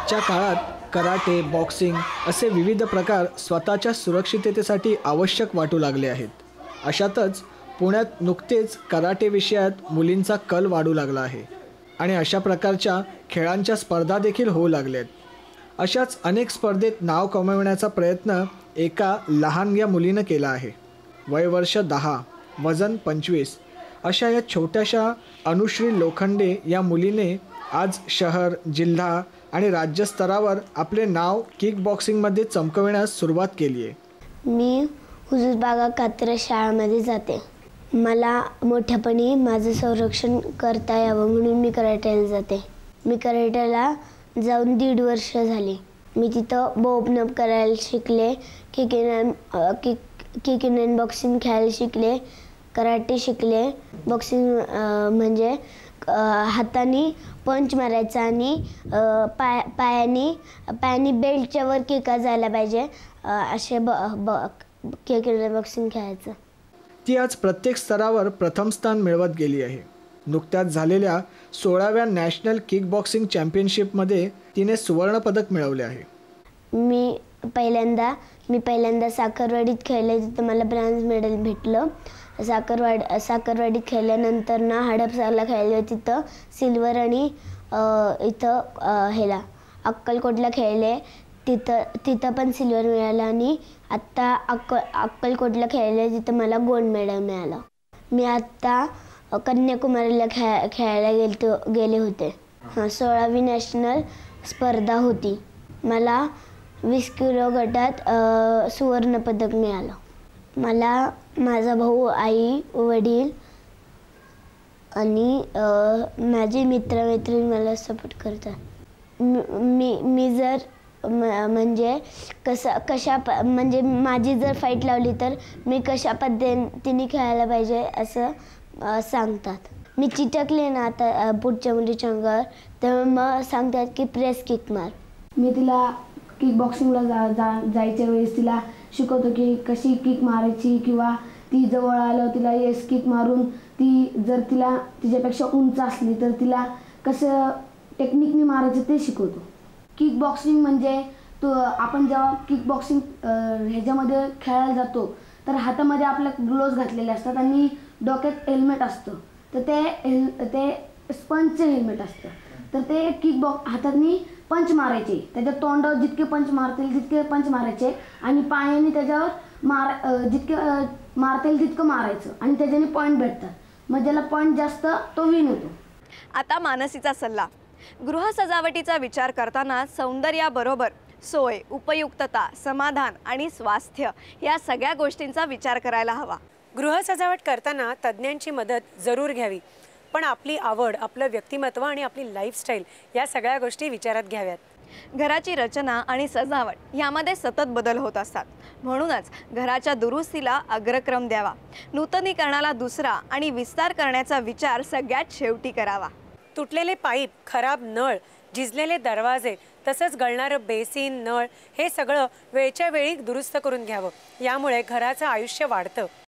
आजच्या काळात karate, boxing असे विविध प्रकार स्वतःच्या सुरक्षिततेसाठी आवश्यक वाटू लागले आहेत. अशातच पुण्यात नुकतेच कराटे विषयात मुलींचा कल वाढू लागला आहे आणि अशा प्रकारच्या खेळांच्या स्पर्धा देखील होऊ लागल्यात. अशाच अनेक स्पर्धेत नाव कमावण्याचा प्रयत्न एका लहानग्या मुलीनं केला आहे. वय वर्ष 10, वजन 25 अशा या छोट्याशा अनुश्री लोखंडे या मुलीने आज शहर, जिल्हा आणि राज्यस्तरावर आपले नाव किक बॉक्सिंगमध्ये चमकविण्यास सुरुवात केली आहे. मी हुजूरबागा कात्रज शाळेमध्ये जाते. मला मोठ्यापणी माझं संरक्षण करता यावं म्हणून मी कराटेला जाते. मी कराटेला जाऊन 1.5 वर्ष झाली. मी तिथं बोपनप करायला शिकले, किक इन बॉक्सिंग खेळायला शिकले, कराटे शिकले. बॉक्सिंग म्हणजे हाताने पंच मारायचा आणि पायाने बेल्टच्या वर किका जायला पाहिजे, असे किक इन बॉक्सिंग खेळायचं. ती आज प्रत्येक स्तरावर प्रथम स्थान मिळवत गेली आहे. नुकत्याच झालेल्या 16व्या नॅशनल किक बॉक्सिंग चॅम्पियनशिपमध्ये तिने सुवर्णपदक मिळवले आहे. मी पहिल्यांदा साखरवाडीत खेळले, तिथं मला ब्रॉन्झ मेडल भेटलं. साखरवाडीत खेळल्यानंतर ना हडपसरला खेळले, तिथं सिल्वर आणि इथं अक्कलकोटला खेळले, तिथं पण सिल्वर मिळालं आणि आत्ता अक्कलकोटला खेळले, तिथं मला गोल्ड मेडल मिळालं. मी आत्ता कन्याकुमारीला खेळायला गेले होते. 16वी नॅशनल स्पर्धा होती. मला 20 किलो गटात सुवर्णपदक मिळालं. मला माझा भाऊ, आई, वडील आणि माझे मित्रमैत्रिणी मला सपोर्ट करतात. मी जर म्हणजे म्हणजे माझी जर फाईट लावली तर मी कशा पद्धतीने खेळायला पाहिजे असं सांगतात. मी चिटकले ना आता पुढच्या मुलीच्या अंगावर, तर मग सांगतात की प्रेस किक मार. मी तिला किक बॉक्सिंगला जायच्या वेळेस तिला शिकवतो की कशी किक मारायची, किंवा ती जवळ आलं तिला येस किक मारून ती जर तिच्यापेक्षा उंच असली तर तिला कसं टेक्निकनी मारायचं ते शिकवतो. किक बॉक्सिंग म्हणजे आपण जेव्हा किक बॉक्सिंग ह्याच्यामध्ये खेळायला जातो तर हातामध्ये आपल्या ग्लोव्ज घातलेले असतात आणि डोक्यात हेल्मेट असतं. तर ते स्पंजचे हेल्मेट असतं. तर ते किक हाताने पंच मारायचे, त्याच्या तोंडावर जितके पंच मारतील तितके पंच मारायचे आणि पायाने त्याच्यावर जितके मारता येईल तितकं मारायचं आणि त्याच्याने पॉईंट भेटतात. मग ज्याला पॉईंट जास्त तो विन होतो. आता मानसीचा सल्ला. गृह सजावटीचा विचार करताना सौंदर्याबरोबर सोय, उपयुक्तता, समाधान आणि स्वास्थ्य या सगळ्या गोष्टींचा विचार करायला हवा. गृह सजावट करताना तज्ज्ञांची मदत जरूर घ्यावी, पण आपली आवड, आपलं व्यक्तिमत्व आणि आपली लाईफस्टाईल या सगळ्या गोष्टी विचारात घ्याव्यात. घराची रचना आणि सजावट यामध्ये सतत बदल होत असतात. म्हणूनच घराच्या दुरुस्तीला अग्रक्रम द्यावा. नूतनीकरणाला दुसरा आणि विस्तार करण्याचा विचार सगळ्यात शेवटी करावा. तुटलेले पाईप, खराब नळ, झिजलेले दरवाजे, तसंच गळणारं बेसिन, नळ हे सगळं वेळच्या वेळी दुरुस्त करून घ्यावं. यामुळे घराचं आयुष्य वाढतं.